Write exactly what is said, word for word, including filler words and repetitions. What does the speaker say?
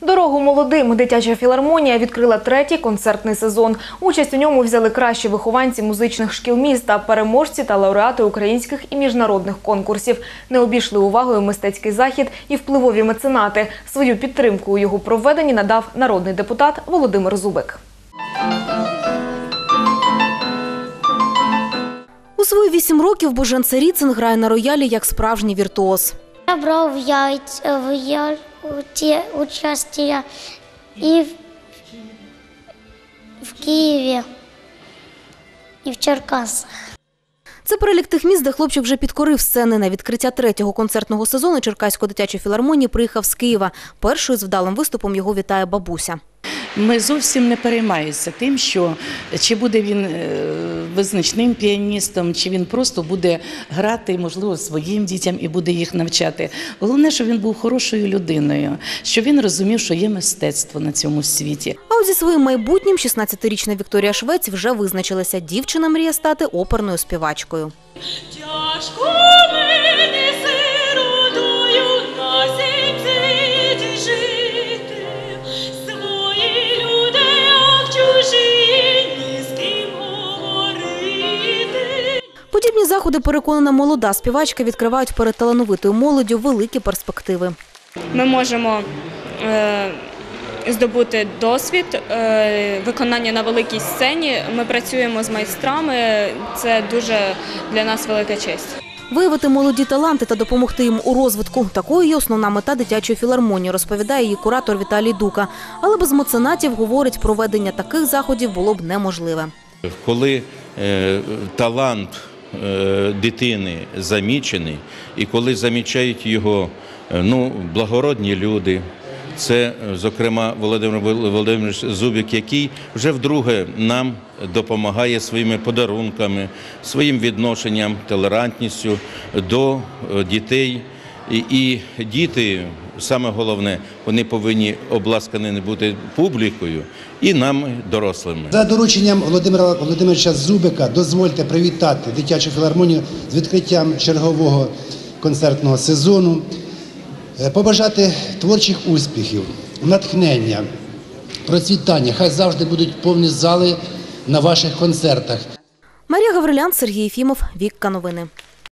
Дорогу молодим. Дитяча філармонія відкрила третій концертний сезон. Участь у ньому взяли кращі вихованці музичних шкіл міста, переможці та лауреати українських і міжнародних конкурсів. Не обійшли увагою мистецький захід і впливові меценати. Свою підтримку у його проведенні надав народний депутат Володимир Зубик. У свої вісім років Божен Царіцин грає на роялі як справжній віртуоз. Я брав яйця в я участі і в, в Києві, і в Черкасах. Це перелік тих міст, де хлопчик вже підкорив сцени. На відкриття третього концертного сезону Черкаської дитячої філармонії приїхав з Києва. Першою з вдалим виступом його вітає бабуся. Ми зовсім не переймаємося тим, що чи буде він визначним піаністом, чи він просто буде грати, можливо, своїм дітям і буде їх навчати. Головне, щоб він був хорошою людиною, що він розумів, що є мистецтво на цьому світі. А от зі своїм майбутнім шістнадцятирічна Вікторія Швець вже визначилася. Дівчина мріє стати оперною співачкою. Тяжко мені сиротою на сім світі жити, свої люди, а в чужині з ким говорити. Подібні заходи, переконана молода співачка, відкривають перед талановитою молоддю великі перспективи. Ми можемо е, здобути досвід, е, виконання на великій сцені. Ми працюємо з майстрами, це дуже для нас велика честь. Виявити молоді таланти та допомогти їм у розвитку – такою є основна мета дитячої філармонії, розповідає її куратор Віталій Дука. Але без меценатів, говорить, проведення таких заходів було б неможливе. Коли е, талант е, дитини замічений і коли замічають його е, ну, благородні люди, це, зокрема, Володимир Володимирович Зубик, який вже вдруге нам допомагає своїми подарунками, своїм відношенням, толерантністю до дітей. І, і діти, саме головне, вони повинні обласкані бути публікою і нам, дорослими. За дорученням Володимира Володимировича Зубика дозвольте привітати дитячу філармонію з відкриттям чергового концертного сезону. Побажати творчих успіхів, натхнення, процвітання. Хай завжди будуть повні зали на ваших концертах. Марія Гаврилян, Сергій Єфімов, Вікка Новини.